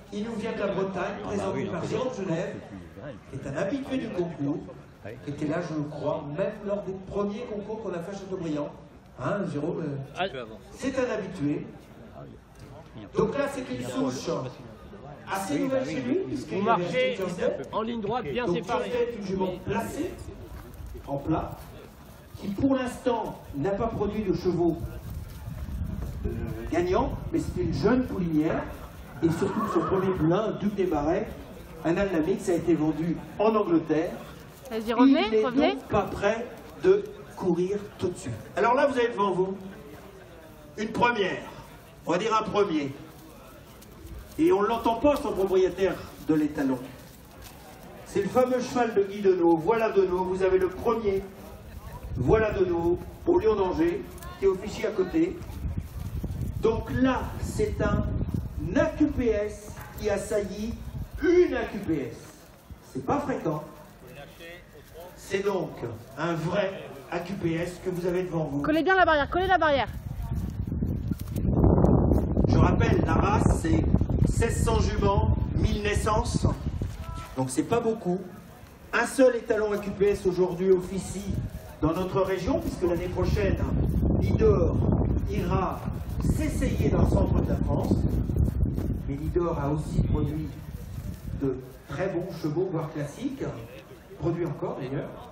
Il nous vient de la Bretagne, présenté par Jérôme Genève, qui est un habitué du concours, qui était là, je crois, même lors des premiers concours qu'on a fait à Châteaubriand. Hein, Jérôme c'est un habitué. Donc là, c'est une souche assez nouvelle chez lui, puisqu'il vous marchez en ligne droite, bien séparée. Donc une jument placée, en plat, qui pour l'instant n'a pas produit de chevaux gagnants, mais c'est une jeune poulinière, et surtout son premier poulain, Duc des Marais, un Alnamix, a été vendu en Angleterre. Vas-y, revenez, il n'est revenez. donc pas prêt de courir tout de suite. Alors là, vous avez devant vous une première, on va dire un premier. Et on ne l'entend pas, son propriétaire de l'étalon. C'est le fameux cheval de Guy Denot, Voilà Denot. Vous avez le premier, Voilà Denot, au Lion d'Angers, qui est officier à côté. Donc là, c'est un AQPS qui assaillit une AQPS. C'est pas fréquent. C'est donc un vrai AQPS que vous avez devant vous. Collez bien la barrière, collez la barrière. Je rappelle, la race, c'est 1600 juments, 1000 naissances. Donc c'est pas beaucoup. Un seul étalon AQPS aujourd'hui officie dans notre région, puisque l'année prochaine, Lidor ira s'essayer dans le centre de la France. Mais Lidor a aussi produit de très bons chevaux, voire classiques. Produit encore d'ailleurs.